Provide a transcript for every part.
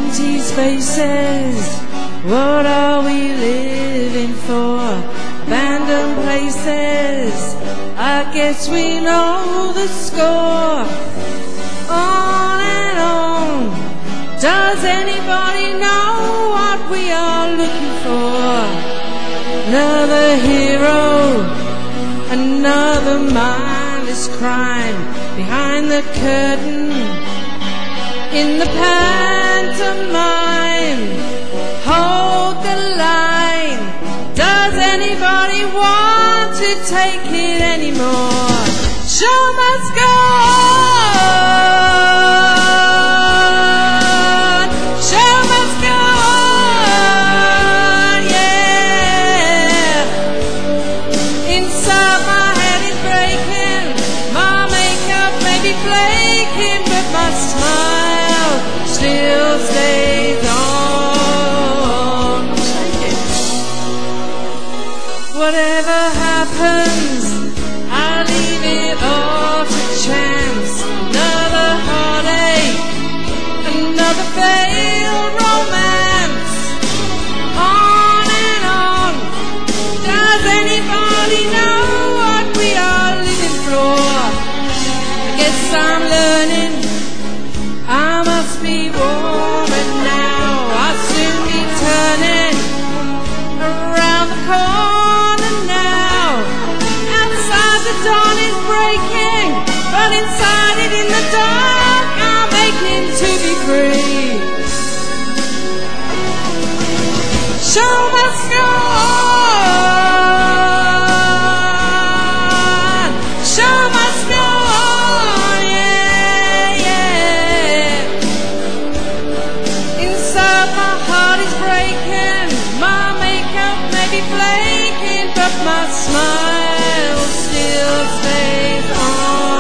empty spaces. What are we living for? Abandoned places. I guess we know the score. On and on. Does anybody know what we are looking for? Another hero, another mindless crime behind the curtain in the pantomime. Hold the line. Does anybody want to take it anymore? Show must go on. Show must go on, yeah. Inside my head is breaking. My makeup may be flaking, but my smile still stays on. Whatever happens, I leave it all to chance. Another heartache, another failed romance. On and on. Does anybody know what we are living for? I guess I'm learning I must be warmer now. I'll soon be turning around the corner now. Outside the dawn is breaking, but inside it in the dark I'm aching to be free. Show must go on. Show must go on, yeah, yeah. Inside my heart is breaking. My makeup may be flaking, but my smile still stays on.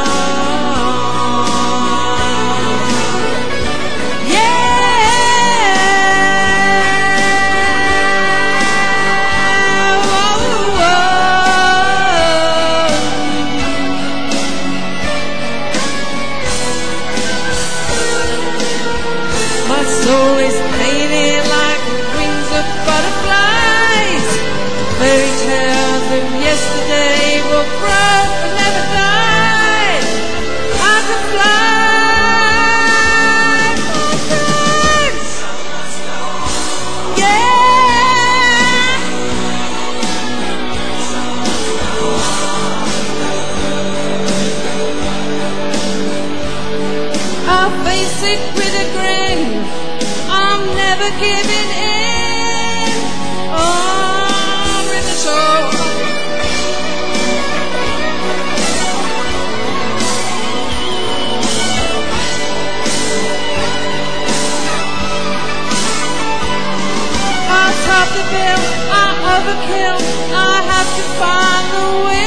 Yeah. Whoa, whoa. My soul is painted like wings of butterflies. Fairy tales of yesterday will grow and never die. I can fly backwards. Yeah. I'll face it with a grin. I'm never giving in. On with the show. I top the bill, I overkill. I have to find the will.